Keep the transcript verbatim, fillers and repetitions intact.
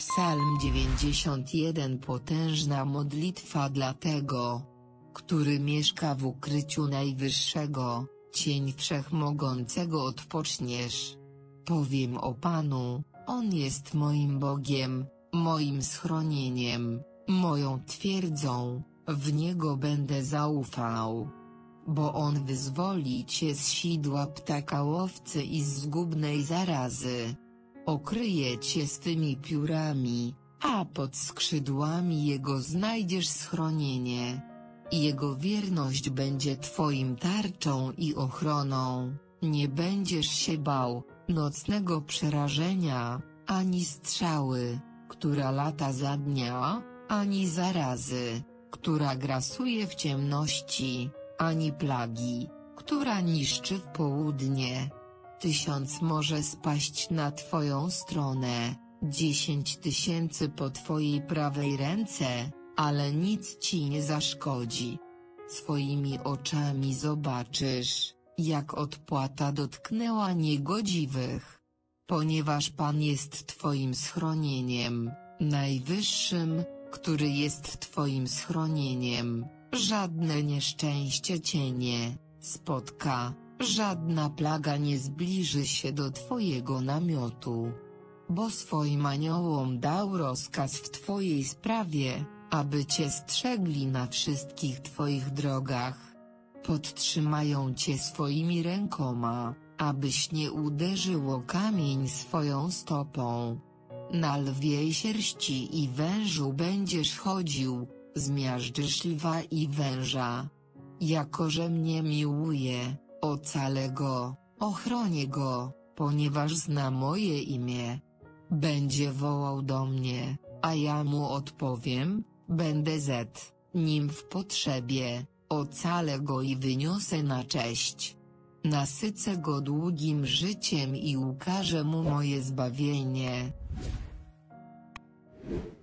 Psalm dziewięćdziesiąt jeden. Potężna modlitwa dla tego, który mieszka w ukryciu Najwyższego, cień Wszechmogącego odpoczniesz. Powiem o Panu, On jest moim Bogiem, moim schronieniem, moją twierdzą, w Niego będę zaufał. Bo On wyzwoli cię z sidła ptaka łowcy i z zgubnej zarazy. Okryje cię swymi piórami, a pod skrzydłami Jego znajdziesz schronienie. Jego wierność będzie twoim tarczą i ochroną, nie będziesz się bał nocnego przerażenia, ani strzały, która lata za dnia, ani zarazy, która grasuje w ciemności, ani plagi, która niszczy w południe. Tysiąc może spaść na twoją stronę, dziesięć tysięcy po twojej prawej ręce, ale nic ci nie zaszkodzi. Swoimi oczami zobaczysz, jak odpłata dotknęła niegodziwych. Ponieważ Pan jest twoim schronieniem, Najwyższym, który jest twoim schronieniem, żadne nieszczęście cię nie spotka, żadna plaga nie zbliży się do twojego namiotu. Bo swoim aniołom dał rozkaz w twojej sprawie, aby cię strzegli na wszystkich twoich drogach. Podtrzymają cię swoimi rękoma, abyś nie uderzył o kamień swoją stopą. Na lwiej sierści i wężu będziesz chodził, zmiażdżysz lwa i węża. Jako że mnie miłuje, ocalę go, ochronię go, ponieważ zna moje imię. Będzie wołał do mnie, a ja mu odpowiem, będę z nim w potrzebie, ocalę go i wyniosę na cześć. Nasycę go długim życiem i ukażę mu moje zbawienie.